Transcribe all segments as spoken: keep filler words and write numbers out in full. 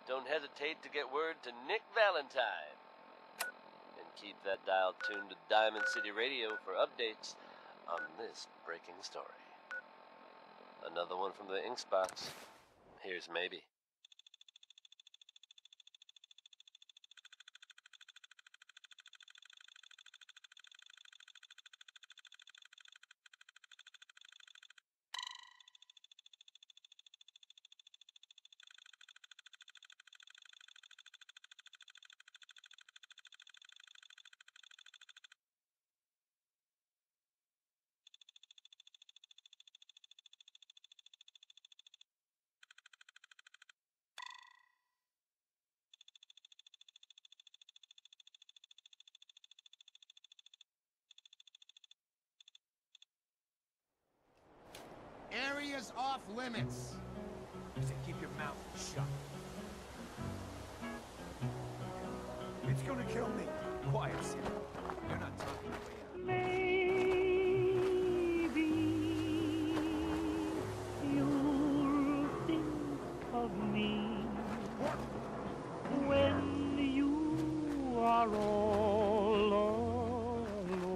don't hesitate to get word to Nick Valentine. And keep that dial tuned to Diamond City Radio for updates on this breaking story. Another one from the Inksbox. Here's maybe. Area's off limits. I said keep your mouth shut. It's gonna kill me. Quiet, Sam. You're not talking to me. Maybe you'll think of me when you are all alone.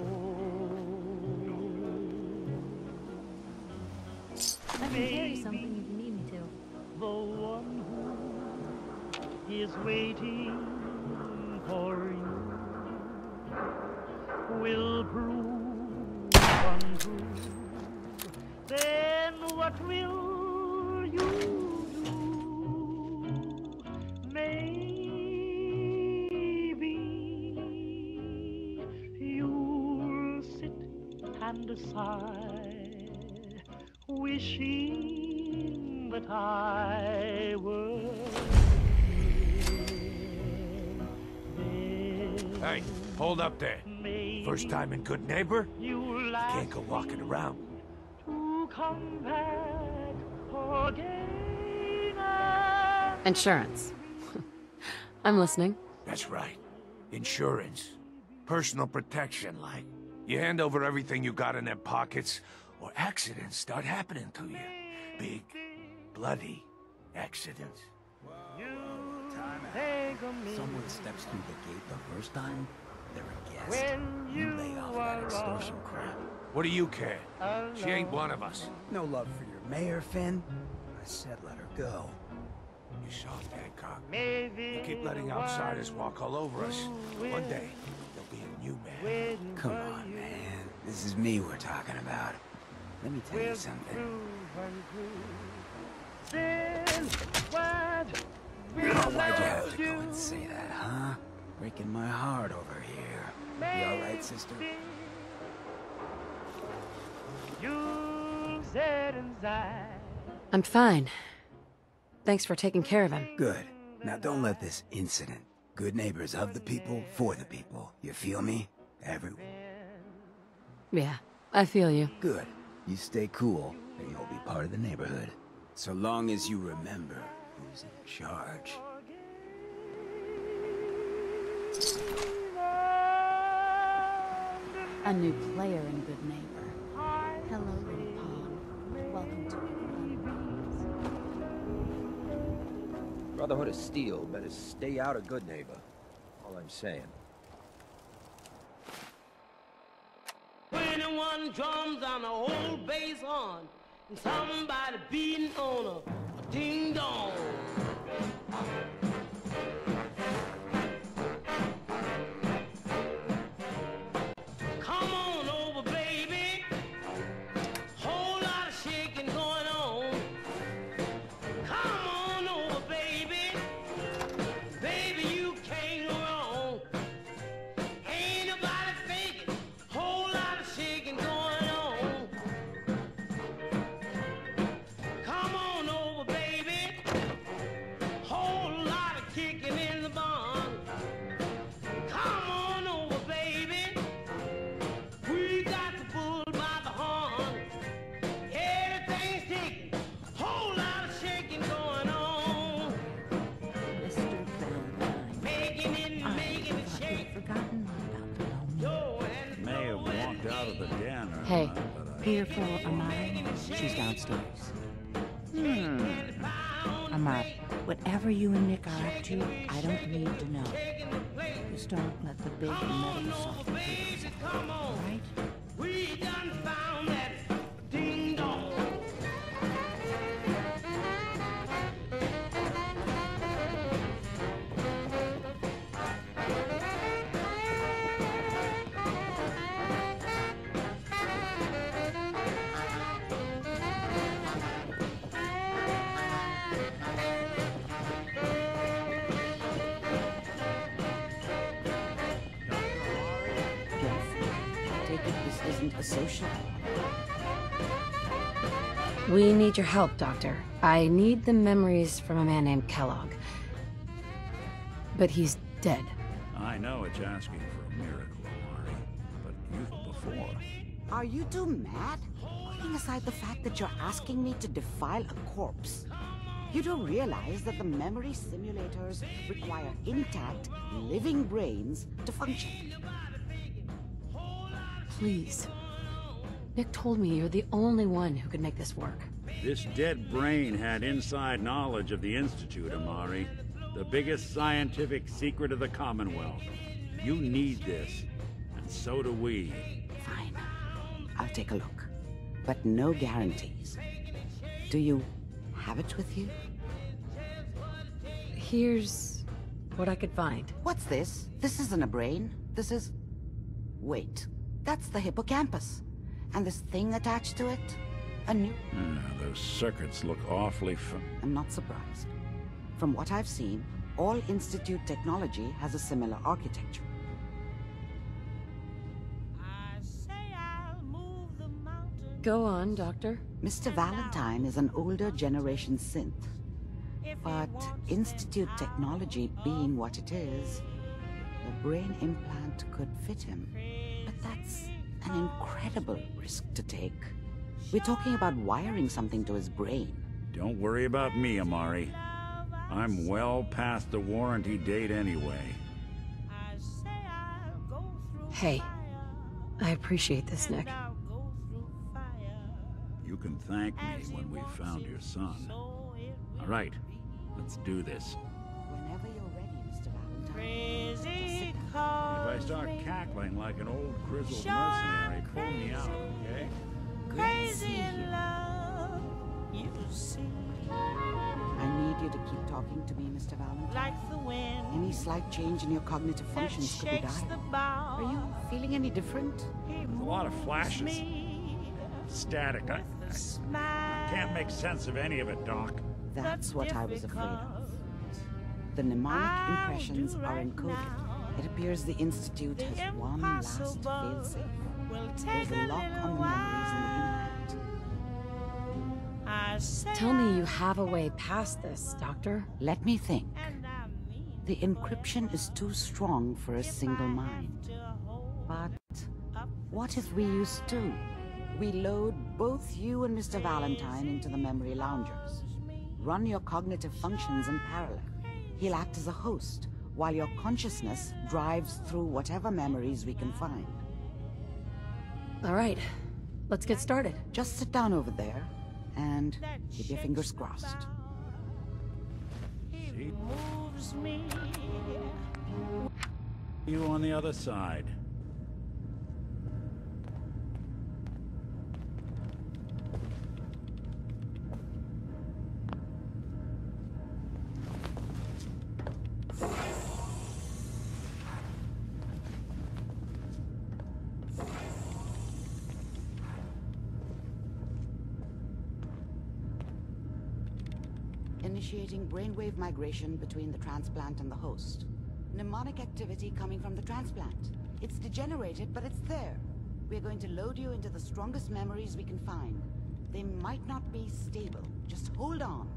I can carry something if you need me to. The one who is waiting for you will prove untrue. Then what will you do? Maybe you'll sit and sigh, wishing that I were there. Hey, hold up there. First time in Good Neighbor? You Can't go walking around. to come back again. Insurance. I'm listening. That's right. Insurance. Personal protection, like. You hand over everything you got in them pockets, or accidents start happening to you. Big, bloody accidents. Someone steps through the gate the first time, they're a guest. When You you lay off that are extortion crap. What do you care? She ain't one of us. No love for your mayor, Finn. I said let her go. You soft Hancock. Maybe You keep letting outsiders walk all over us. One day, there'll be a new man. Come on, man. This is me we're talking about. Let me tell you something. Oh, why'd you have to go and say that, huh? Breaking my heart over here. You alright, sister? I'm fine. Thanks for taking care of him. Good. Now don't let this incident. Good neighbors of the people, for the people. You feel me? Everyone. Yeah, I feel you. Good. You stay cool, and you'll be part of the neighborhood. So long as you remember who's in charge. A new player in Good Neighbor. Hello, little pawn. Welcome to Brotherhood of Steel better stay out of Good Neighbor. All I'm saying. twenty-one drums on a whole bass horn, and somebody beating on a, a ding dong. Come on over, baby. Whole lot of shaking going on. Come on over, baby. Baby, you can't go wrong. Ain't nobody faking. Whole lot of shaking going on. Come on over, baby. Whole lot of kicking in the barn. Come on over, baby. We got the bull by the horn. Everything's ticking. Whole lot of shaking going on. Mister Valentine. Making it, I making it thought shake. you'd forgotten about the lonely. Yo, and May have walked out of the den or Hey, not, but I... here for Amara. She's downstairs. Hmm. Amara. Whatever you and Nick are up to, I don't need to know. Just don't let the big metal soft figures out, all right? We done found that ding dong. A social. We need your help, Doctor. I need the memories from a man named Kellogg. But he's dead. I know it's asking for a miracle, Amari, but you've before. Are you two mad? Putting aside the fact that you're asking me to defile a corpse, you do realize that the memory simulators require intact, living brains to function. Please. Nick told me you're the only one who could make this work. This dead brain had inside knowledge of the Institute, Amari. The biggest scientific secret of the Commonwealth. You need this, and so do we. Fine. I'll take a look. But no guarantees. Do you have it with you? Here's what I could find. What's this? This isn't a brain. This is... Wait. That's the hippocampus. And this thing attached to it? A new... Yeah, those circuits look awfully fun. I'm not surprised. From what I've seen, all Institute technology has a similar architecture. Go on, Doctor. Mister Valentine is an older generation synth. But Institute technology being what it is, the brain implant could fit him. But that's an incredible risk to take. We're talking about wiring something to his brain. Don't worry about me, Amari. I'm well past the warranty date anyway. Hey, I appreciate this, Nick. You can thank me when we've found your son. All right, let's do this. Whenever you're ready, Mister Valentine. Just sit down. If I start cackling like an old grizzled mercenary, pull me out, okay? Crazy in love, you see. I need you to keep talking to me, Mister Valentine. Like the wind. Any slight change in your cognitive functions could be dire. Are you feeling any different? There's a lot of flashes. Static. I, I, I can't make sense of any of it, Doc. That's what I was afraid of. The mnemonic impressions are encoded. It appears the Institute has one last failsafe. There's a lock on the memories in the implant. Tell me you have a way past this, Doctor. Let me think. The encryption is too strong for a single mind. But what if we use two? We load both you and Mister Valentine into the memory loungers. Run your cognitive functions in parallel. He'll act as a host, while your consciousness drives through whatever memories we can find. All right, let's get started. Just sit down over there, and keep your fingers crossed. See? You on the other side. Initiating brainwave migration between the transplant and the host. Mnemonic activity coming from the transplant. It's degenerated, but it's there. We're going to load you into the strongest memories we can find. They might not be stable. Just hold on.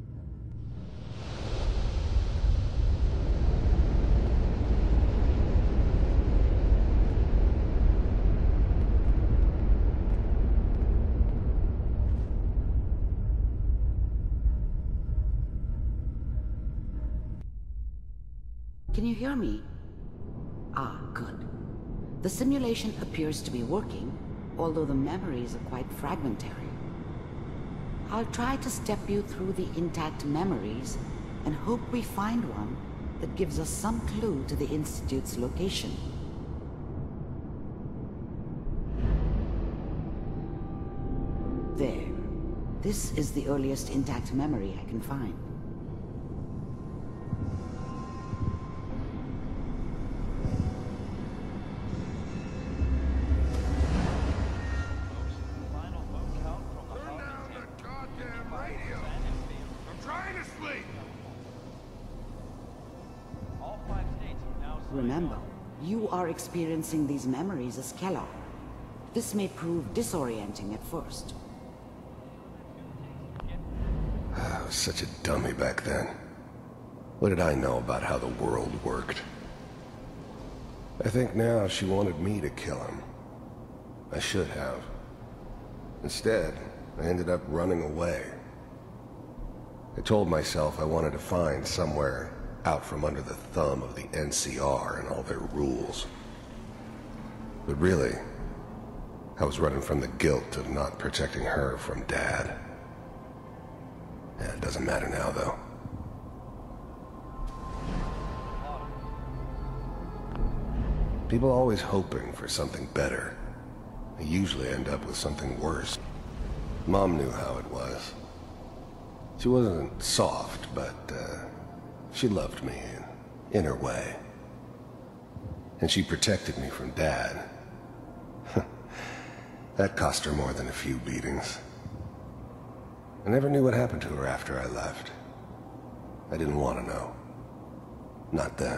Can you hear me? Ah, good. The simulation appears to be working, although the memories are quite fragmentary. I'll try to step you through the intact memories, and hope we find one that gives us some clue to the Institute's location. There. This is the earliest intact memory I can find. Remember, you are experiencing these memories as Kellogg. This may prove disorienting at first. I was such a dummy back then. What did I know about how the world worked? I think now she wanted me to kill him. I should have. Instead, I ended up running away. I told myself I wanted to find somewhere out from under the thumb of the N C R and all their rules. But really, I was running from the guilt of not protecting her from Dad. Yeah, it doesn't matter now, though. People are always hoping for something better. They usually end up with something worse. Mom knew how it was. She wasn't soft, but uh, she loved me in, in her way. And she protected me from Dad. That cost her more than a few beatings. I never knew what happened to her after I left. I didn't want to know. Not then.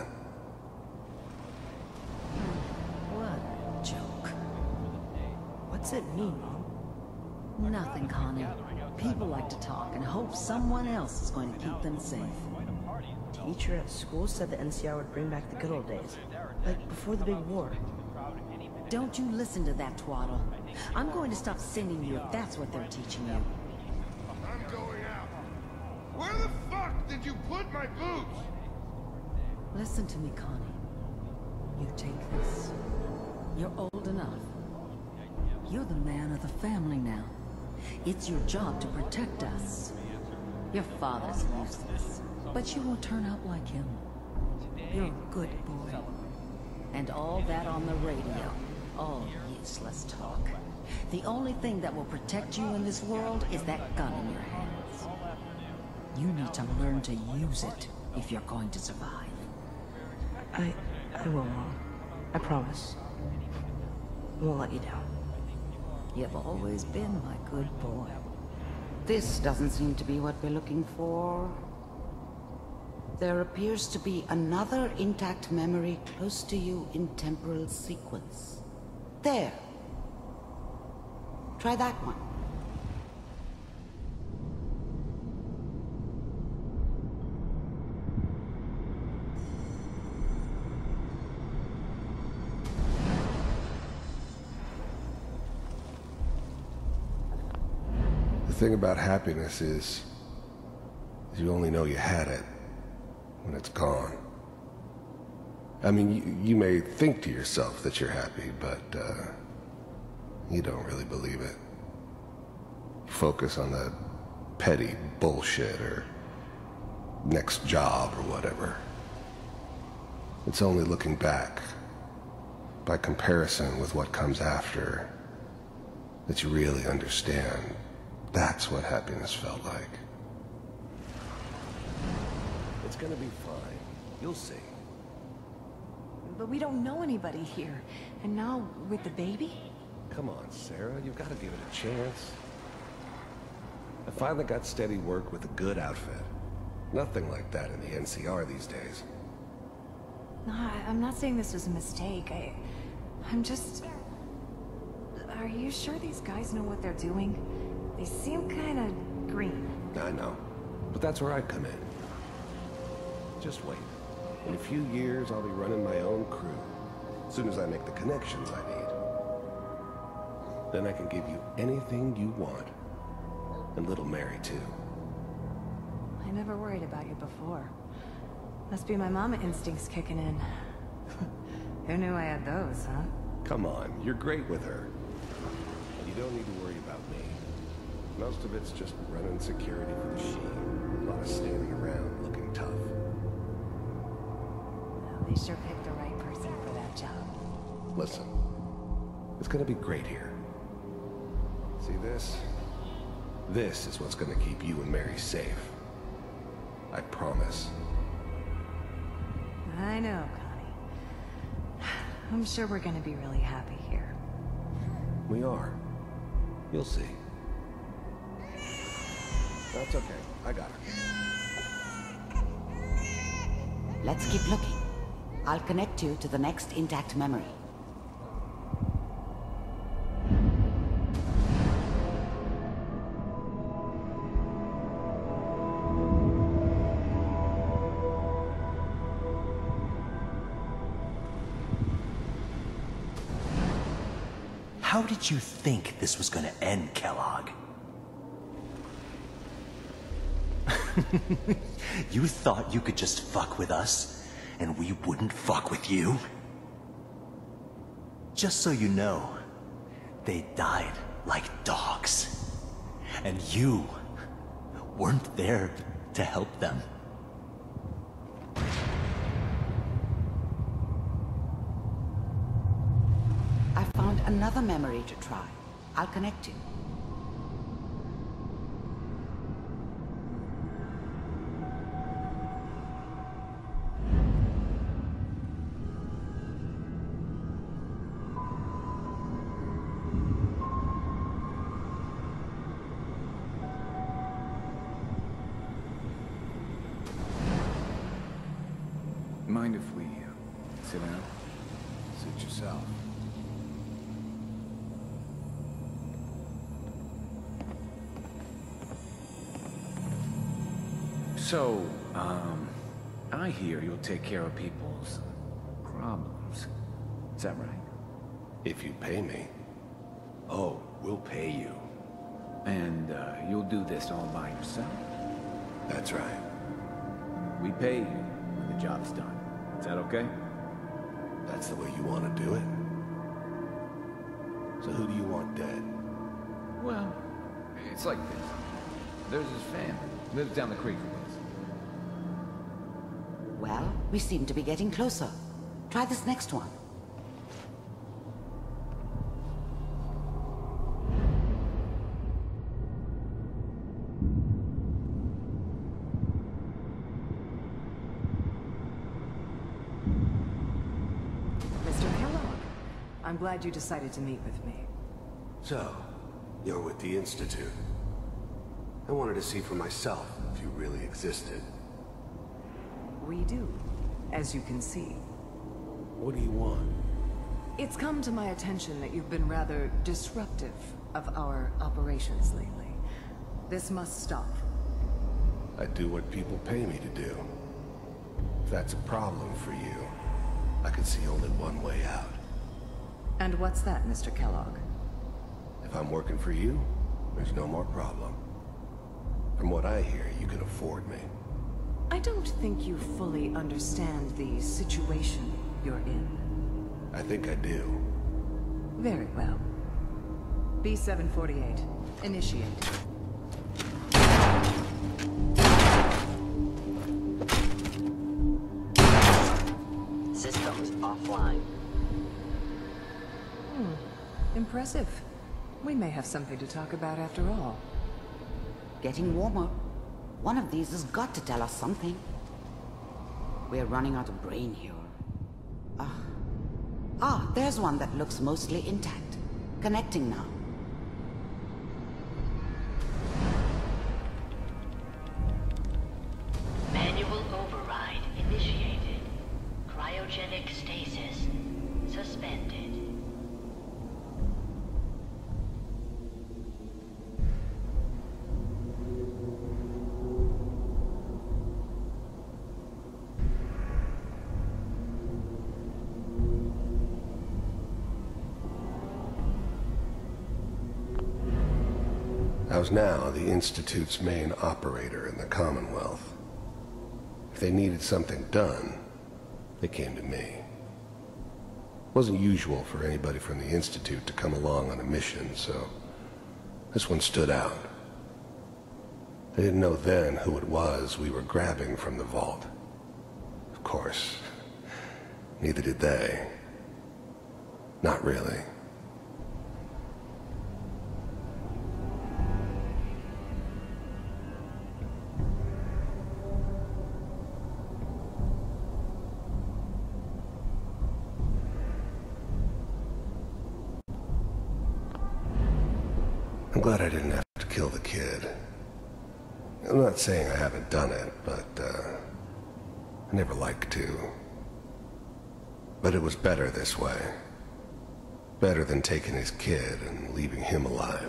What a joke. What's it mean, Mom? Nothing, Connie. People like to talk and hope someone else is going to keep them safe. Teacher at school said the N C R would bring back the good old days. Like before the big war. Don't you listen to that twaddle. I'm going to stop sending you if that's what they're teaching you. I'm going out. Where the fuck did you put my boots? Listen to me, Connie. You take this. You're old enough. You're the man of the family now. It's your job to protect us. Your father's useless, but you won't turn out like him. You're a good boy. And all that on the radio, all useless talk. The only thing that will protect you in this world is that gun in your hands. You need to learn to use it if you're going to survive. I... I will, Mom. I promise. I won't let you down. You've always been my good boy. This doesn't seem to be what we're looking for. There appears to be another intact memory close to you in temporal sequence. There. Try that one. The thing about happiness is, is you only know you had it when it's gone. I mean, you, you may think to yourself that you're happy, but uh, you don't really believe it. Focus on that petty bullshit or next job or whatever. It's only looking back, by comparison with what comes after, that you really understand. That's what happiness felt like. It's gonna be fine. You'll see. But we don't know anybody here. And now, with the baby? Come on, Sarah. You've got to give it a chance. I finally got steady work with a good outfit. Nothing like that in the N C R these days. No, I, I'm not saying this was a mistake. I... I'm just... Are you sure these guys know what they're doing? They seem kind of green. I know. But that's where I come in. Just wait. In a few years, I'll be running my own crew. As soon as I make the connections I need. Then I can give you anything you want. And little Mary, too. I never worried about you before. Must be my mama instincts kicking in. Who knew I had those, huh? Come on, you're great with her. You don't need to worry about me. Most of it's just running security for the Sheen. A lot of standing around looking tough. Well, they sure picked the right person for that job. Listen, it's gonna be great here. See this? This is what's gonna keep you and Mary safe. I promise. I know, Connie. I'm sure we're gonna be really happy here. We are. You'll see. That's okay. I got her. Let's keep looking. I'll connect you to the next intact memory. How did you think this was gonna end, Kellogg? You thought you could just fuck with us, and we wouldn't fuck with you? Just so you know, they died like dogs. And you weren't there to help them. I found another memory to try. I'll connect you. Mind if we uh, sit down? Suit yourself. So, um, I hear you'll take care of people's problems. Is that right? If you pay me. Oh, we'll pay you. And, uh, you'll do this all by yourself? That's right. We pay you when the job's done. Is that okay? That's the way you want to do it? So who do you want dead? Well, it's like this. There's his family. Lives down the creek from us. Well, we seem to be getting closer. Try this next one. Mister Kellogg, I'm glad you decided to meet with me. So, you're with the Institute. I wanted to see for myself if you really existed. We do, as you can see. What do you want? It's come to my attention that you've been rather disruptive of our operations lately. This must stop. I do what people pay me to do. If that's a problem for you, I can see only one way out. And what's that, Mister Kellogg? If I'm working for you, there's no more problem. From what I hear, you can afford me. I don't think you fully understand the situation you're in. I think I do. Very well. B seven forty-eight, initiate. Systems offline. Hmm. Impressive. We may have something to talk about after all. Getting warmer. One of these has got to tell us something. We're running out of brain here. Ah, ah, there's one that looks mostly intact. Connecting now. Manual override initiated. Cryogenic stasis suspended. I was now the Institute's main operator in the Commonwealth. If they needed something done, they came to me. It wasn't usual for anybody from the Institute to come along on a mission, so this one stood out. I didn't know then who it was we were grabbing from the vault. Of course, neither did they. Not really. I'm glad I didn't have to kill the kid. I'm not saying I haven't done it, but, uh, I never liked to. But it was better this way. Better than taking his kid and leaving him alive.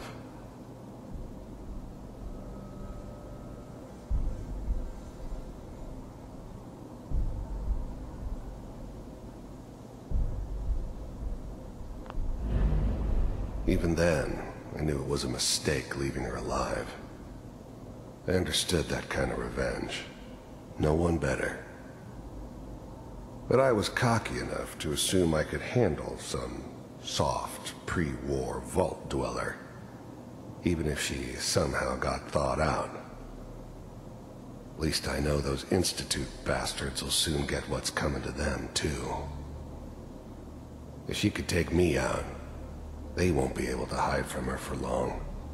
Even then, I knew it was a mistake leaving her alive. I understood that kind of revenge. No one better. But I was cocky enough to assume I could handle some soft, pre-war vault dweller, even if she somehow got thawed out. At least I know those Institute bastards will soon get what's coming to them, too. If she could take me out, they won't be able to hide from her for long.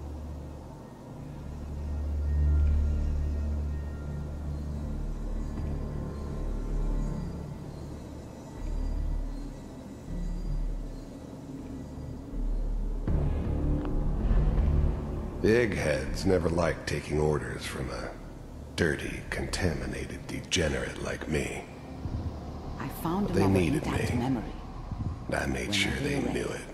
The eggheads never liked taking orders from a dirty, contaminated degenerate like me. I found But they another needed intact me. memory. And I made When sure I they hear it. knew it.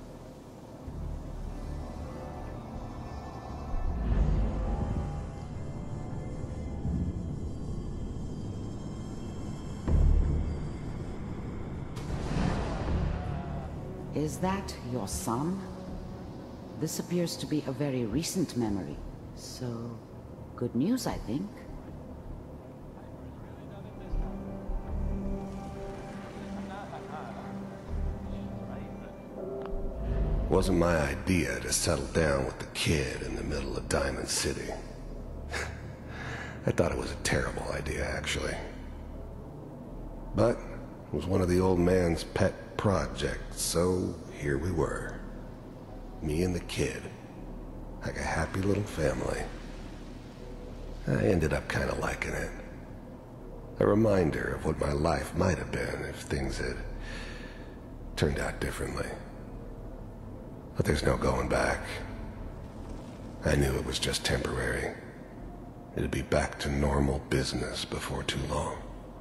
Is that your son? This appears to be a very recent memory. So, good news, I think. Wasn't my idea to settle down with the kid in the middle of Diamond City. I thought it was a terrible idea, actually. But it was one of the old man's pet projects, so here we were. Me and the kid. Like a happy little family. I ended up kind of liking it. A reminder of what my life might have been if things had turned out differently. But there's no going back. I knew it was just temporary. It'd be back to normal business before too long.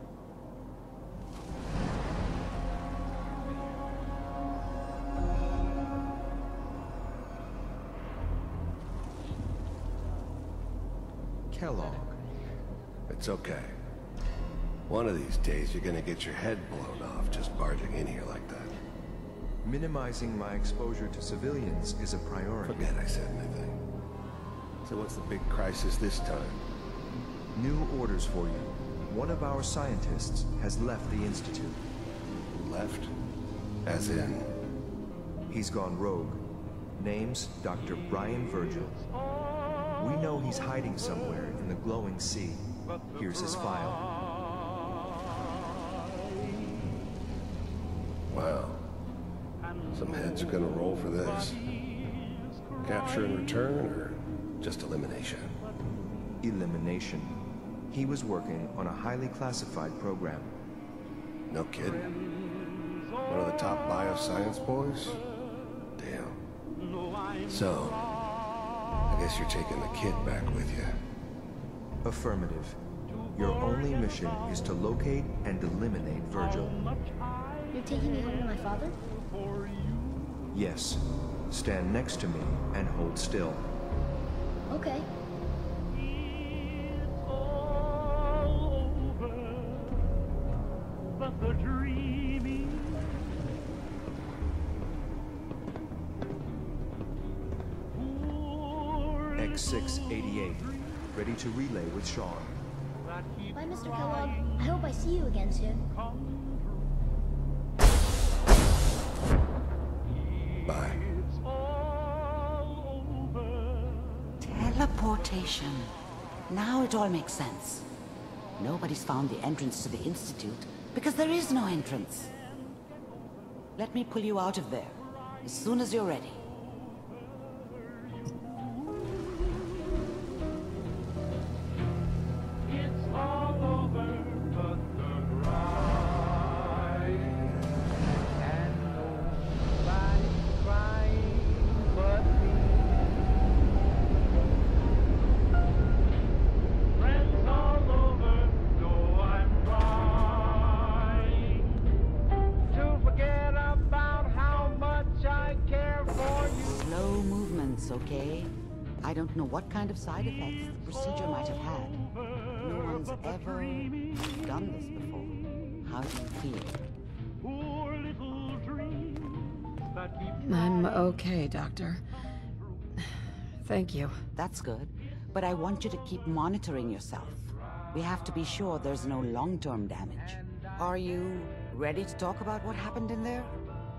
Kellogg. It's okay. One of these days you're gonna get your head blown off just barging in here like that. Minimizing my exposure to civilians is a priority. Forget I said anything. So what's the big crisis this time? New orders for you. One of our scientists has left the Institute. Left? As in? He's gone rogue. Name's Doctor Brian Virgil. We know he's hiding somewhere in the glowing sea. Here's his file. Wow. Some heads are gonna roll for this. Capture and return, or just elimination? Elimination. He was working on a highly classified program. No kidding. One of the top bioscience boys? Damn. So, I guess you're taking the kid back with you. Affirmative. Your only mission is to locate and eliminate Virgil. You're taking me home to my father? Yes. Stand next to me and hold still. Okay. X six eighty-eight. Ready to relay with Sean. Bye, Mister Kellogg. I hope I see you again soon. Bye. Teleportation. Now it all makes sense. Nobody's found the entrance to the Institute because there is no entrance. Let me pull you out of there as soon as you're ready. It's all over but the bride, and nobody's crying but me. Friends all over know I'm trying to forget about how much I care for you. Slow movements, okay? I don't know what kind of side effects the procedure might have had. No one's ever done this before. How do you feel? Poor little dreams that keep I'm okay, Doctor. Thank you. That's good. But I want you to keep monitoring yourself. We have to be sure there's no long-term damage. Are you ready to talk about what happened in there?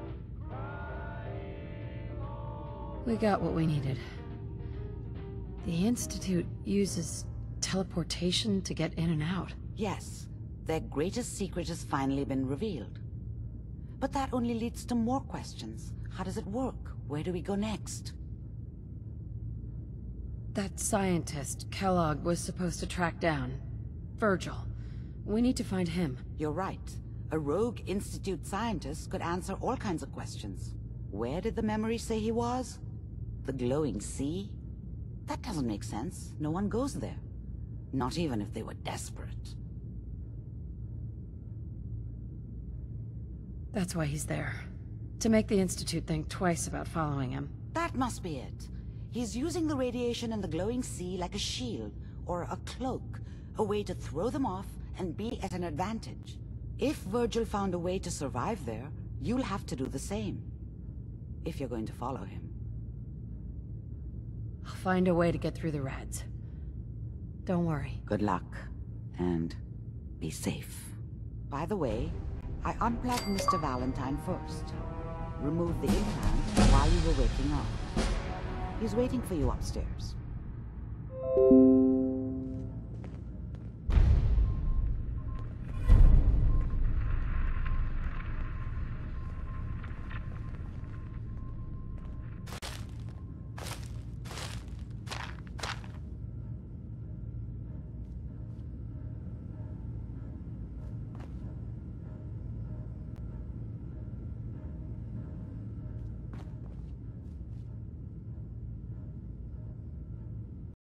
We got what we needed. The Institute uses teleportation to get in and out. Yes. Their greatest secret has finally been revealed. But that only leads to more questions. How does it work? Where do we go next? That scientist, Kellogg, was supposed to track down. Virgil. We need to find him. You're right. A rogue Institute scientist could answer all kinds of questions. Where did the memory say he was? The glowing sea? That doesn't make sense. No one goes there. Not even if they were desperate. That's why he's there. To make the Institute think twice about following him. That must be it. He's using the radiation in the glowing sea like a shield, or a cloak, a way to throw them off and be at an advantage. If Virgil found a way to survive there, you'll have to do the same. If you're going to follow him. I'll find a way to get through the rats. Don't worry. Good luck. And be safe. By the way, I unplugged Mister Valentine first. Removed the implant while you were waking up. He's waiting for you upstairs.